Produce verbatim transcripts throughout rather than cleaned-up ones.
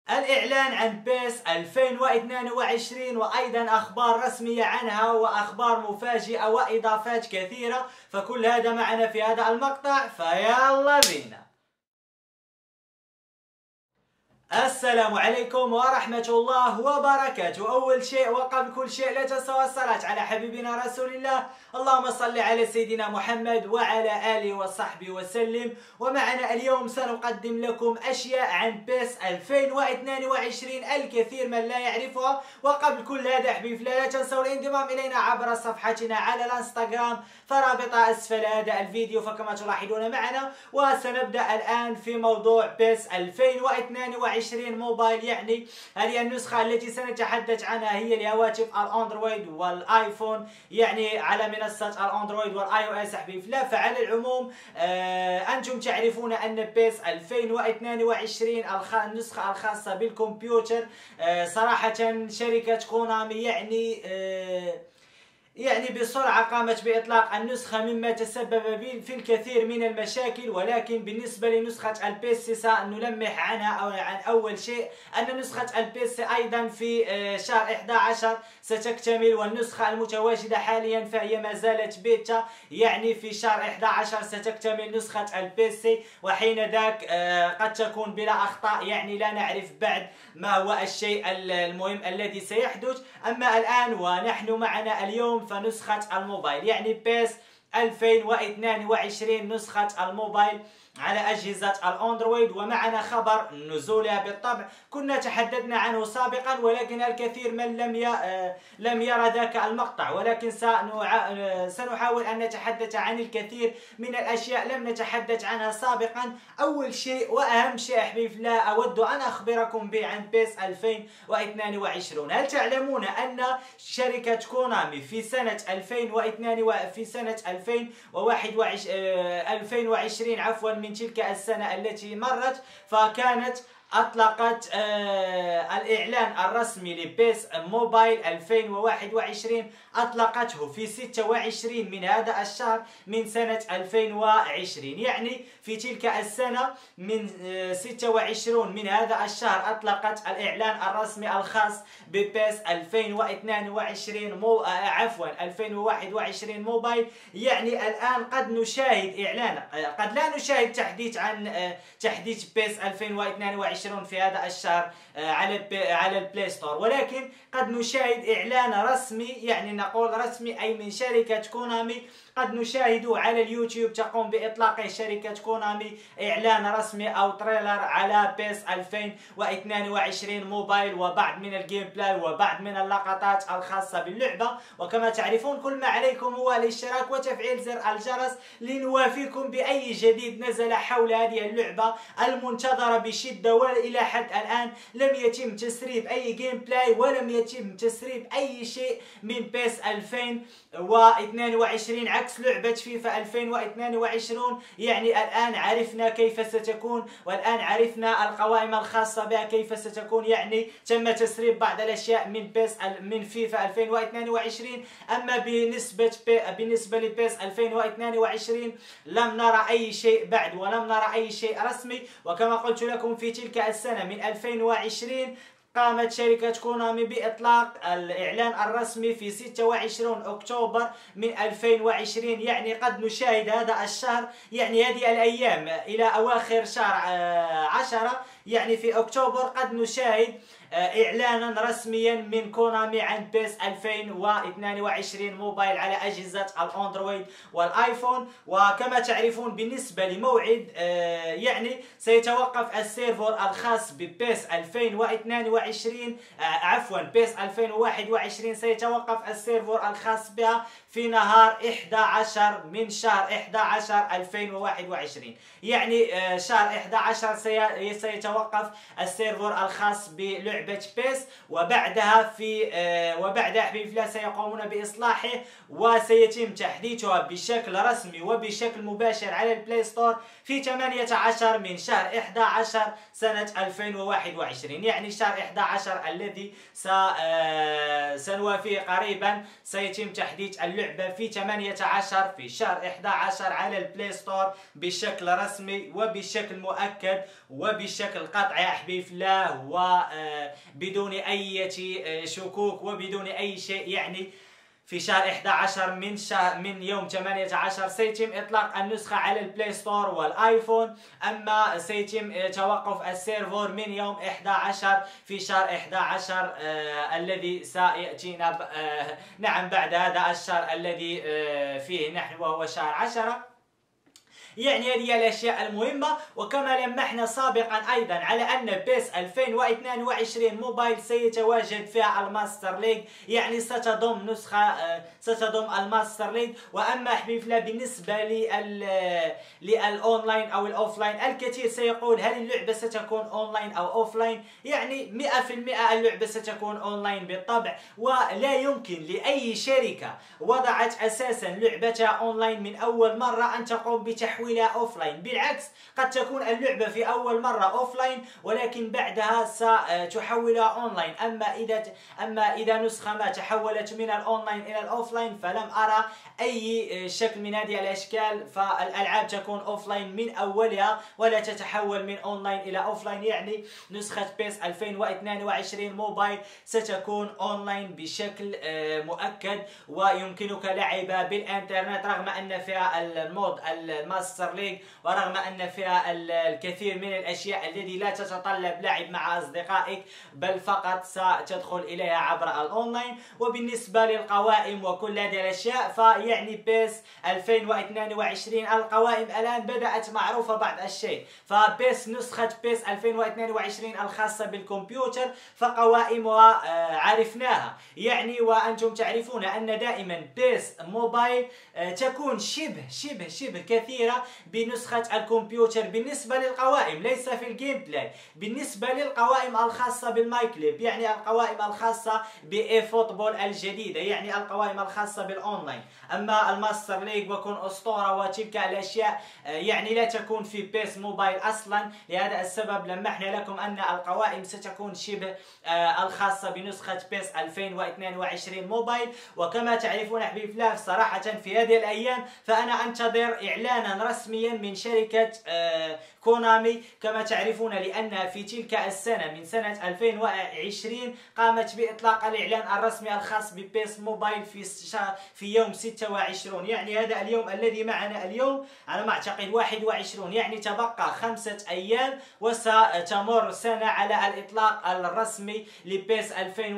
الإعلان عن بيس ألفين واثنين وعشرين وأيضا أخبار رسمية عنها وأخبار مفاجئة وإضافات كثيرة، فكل هذا معنا في هذا المقطع، فيلا بينا. السلام عليكم ورحمة الله وبركاته. أول شيء وقبل كل شيء لا تنسوا الصلاة على حبيبنا رسول الله، اللهم صل على سيدنا محمد وعلى آله وصحبه وسلم. ومعنا اليوم سنقدم لكم أشياء عن بيس ألفين واثنين وعشرين، الكثير من لا يعرفها. وقبل كل هذا حبيب لا تنسوا الانضمام إلينا عبر صفحتنا على الانستغرام، فرابطها أسفل هذا الفيديو فكما تلاحظون معنا. وسنبدأ الآن في موضوع بيس ألفين واثنين وعشرين موبايل، يعني هذه النسخة التي سنتحدث عنها هي الهواتف الأندرويد والآيفون، يعني على منصة الأندرويد والآي أو إس حبيب الله. فعلى العموم آه أنتم تعرفون أن بيس ألفين واثنين وعشرين النسخة الخاصة بالكمبيوتر آه صراحة شركة كونامي يعني آه يعني بسرعة قامت بإطلاق النسخة، مما تسبب في الكثير من المشاكل. ولكن بالنسبة لنسخة البيسي سنلمح عنها أو عن أول شيء أن نسخة البيسي أيضا في شهر أحد عشر ستكتمل، والنسخة المتواجدة حاليا فهي ما زالت بيتا، يعني في شهر أحد عشر ستكتمل نسخة البيسي، وحين ذاك قد تكون بلا أخطاء، يعني لا نعرف بعد ما هو الشيء المهم الذي سيحدث. أما الآن ونحن معنا اليوم فنسخة الموبايل، يعني بيس ألفين واثنين وعشرين نسخة الموبايل على أجهزة الأندرويد. ومعنا خبر نزولها بالطبع، كنا تحدثنا عنه سابقا ولكن الكثير من لم لم يرى ذاك المقطع، ولكن سنحاول أن نتحدث عن الكثير من الأشياء لم نتحدث عنها سابقا. أول شيء وأهم شيء حبيب الله أود أن أخبركم به عن بيس ألفين واثنين وعشرين. هل تعلمون أن شركة كونامي في سنة ألفين واثنين في سنة ألفين وعشرين عفوا من تلك السنة التي مرت، فكانت أطلقت آه الإعلان الرسمي لبيس موبايل ألفين وواحد وعشرين، أطلقته في ستة وعشرين من هذا الشهر من سنة ألفين وعشرين، يعني في تلك السنة من آه ستة وعشرين من هذا الشهر أطلقت الإعلان الرسمي الخاص ببيس ألفين واثنين وعشرين مو آه عفوا ألفين وواحد وعشرين موبايل. يعني الآن قد نشاهد إعلان آه قد لا نشاهد تحديث عن آه تحديث بيس ألفين واثنين وعشرين في هذا الشهر على على البلاي ستور، ولكن قد نشاهد إعلان رسمي، يعني نقول رسمي أي من شركة كونامي، قد نشاهد على اليوتيوب تقوم بإطلاق شركة كونامي إعلان رسمي أو تريلر على بيس ألفين واثنين وعشرين موبايل، وبعض من الجيم بلاي وبعض من اللقطات الخاصة باللعبة. وكما تعرفون كل ما عليكم هو الاشتراك وتفعيل زر الجرس لنوافيكم بأي جديد نزل حول هذه اللعبة المنتظرة بشدة. وإلى حد الآن لم يتم تسريب أي جيم بلاي ولم يتم تسريب أي شيء من بيس ألفين واثنين وعشرين عكس لعبة فيفا ألفين واثنين وعشرين. يعني الآن عرفنا كيف ستكون، والآن عرفنا القوائم الخاصة بها كيف ستكون، يعني تم تسريب بعض الأشياء من بيس من فيفا ألفين واثنين وعشرين. أما بالنسبة بالنسبة لبيس ألفين واثنين وعشرين لم نرى أي شيء بعد ولم نرى أي شيء رسمي. وكما قلت لكم في تلك السنة من ألفين وعشرين قامت شركة كونامي بإطلاق الإعلان الرسمي في ستة وعشرين أكتوبر من ألفين وعشرين، يعني قد نشاهد هذا الشهر، يعني هذه الأيام إلى أواخر شهر عشرة، يعني في أكتوبر قد نشاهد إعلانا رسميا من كونامي عن بيس ألفين واثنين وعشرين موبايل على أجهزة الأندرويد والآيفون. وكما تعرفون بالنسبة لموعد يعني سيتوقف السيرفر الخاص ببيس ألفين واثنين وعشرين عفوا بيس ألفين وواحد وعشرين سيتوقف السيرفر الخاص بها في نهار أحد عشر من شهر أحد عشر ألفين وواحد وعشرين، يعني شهر أحد عشر سيتوقف السيرفر الخاص بلعبة بيس، وبعدها في وبعدها حبيب الله سيقومون بإصلاحه وسيتم تحديثها بشكل رسمي وبشكل مباشر على البلاي ستور في ثمانية عشر من شهر أحد عشر سنة ألفين وواحد وعشرين، يعني شهر أحد عشر الذي سنوافيه قريبا سيتم تحديث اللعبة في ثمانية عشر في شهر أحد عشر على البلاي ستور بشكل رسمي وبشكل مؤكد وبشكل القطع يا أحبي في الله وبدون أي شكوك وبدون أي شيء. يعني في شهر إحدى عشر من شهر من يوم ثمانية عشر سيتم إطلاق النسخة على البلاي ستور والآيفون، أما سيتم توقف السيرفر من يوم إحدى عشر في شهر إحدى عشر آه الذي سيأتينا آه نعم بعد هذا الشهر الذي آه فيه نحن وهو شهر عشرة. يعني هذه الاشياء المهمه. وكما لمحنا سابقا ايضا على ان بيس ألفين واثنين وعشرين موبايل سيتواجد فيها الماستر ليج، يعني ستضم نسخه ستضم الماستر ليج. واما حبيب الله بالنسبه للاونلاين او الاوفلاين، الكثير سيقول هل اللعبه ستكون اونلاين او اوفلاين؟ يعني مئة في المئة اللعبه ستكون اونلاين بالطبع، ولا يمكن لاي شركه وضعت اساسا لعبتها اونلاين من اول مره ان تقوم بتحويل إلى أوفلاين. بالعكس، قد تكون اللعبة في أول مرة أوفلاين ولكن بعدها ستحولها أونلاين. أما إذا أما إذا نسخة ما تحولت من الأونلاين إلى الأوفلاين فلم أرى أي شكل من هذه الأشكال، فالألعاب تكون أوفلاين من أولها ولا تتحول من أونلاين إلى أوفلاين. يعني نسخة بيس ألفين واثنين وعشرين موبايل ستكون أونلاين بشكل مؤكد، ويمكنك لعبها بالإنترنت رغم أن فيها المود الماستر ليج، ورغم أن فيها الكثير من الأشياء التي لا تتطلب لعب مع أصدقائك بل فقط ستدخل إليها عبر الأونلاين. وبالنسبة للقوائم وكل هذه الأشياء، فيعني بيس ألفين واثنين وعشرين القوائم الآن بدأت معروفة بعض الشيء. فبيس نسخة بيس ألفين واثنين وعشرين الخاصة بالكمبيوتر فقوائمها عرفناها، يعني وأنتم تعرفون أن دائما بيس موبايل تكون شبه شبه شبه كثيرة بنسخة الكمبيوتر بالنسبة للقوائم، ليس في الجيم بلاي. بالنسبة للقوائم الخاصة بالماي كليب، يعني القوائم الخاصة بإي فوتبول الجديدة، يعني القوائم الخاصة بالأونلاين. أما الماستر ليج وكون أسطورة وتلك الأشياء يعني لا تكون في بيس موبايل أصلا. لهذا السبب لمحنا لكم أن القوائم ستكون شبه الخاصة بنسخة بيس ألفين واثنين وعشرين موبايل. وكما تعرفون حبيب الله صراحة في هذه الأيام فأنا أنتظر إعلانا رسميا من شركة كونامي كما تعرفون، لأن في تلك السنة من سنة ألفين وعشرين قامت بإطلاق الإعلان الرسمي الخاص ببيس موبايل في في يوم ستة وعشرين، يعني هذا اليوم الذي معنا اليوم على ما أعتقد واحد وعشرين، يعني تبقى خمسة أيام وستمر سنة على الإطلاق الرسمي لبيس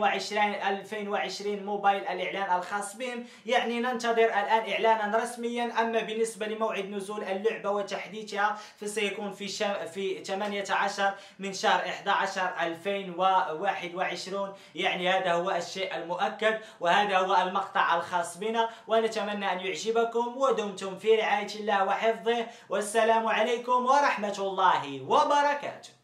ألفين وعشرين موبايل، الإعلان الخاص بهم. يعني ننتظر الآن إعلانا رسميا. أما بالنسبة لموعد نزول اللعبة وتحديثها فسيكون في شا... في ثمانية عشر من شهر إحدى عشر ألفين وواحد وعشرين، يعني هذا هو الشيء المؤكد وهذا هو المقطع الخاص بنا. ونتمنى أن يعجبكم ودمتم في رعاية الله وحفظه، والسلام عليكم ورحمة الله وبركاته.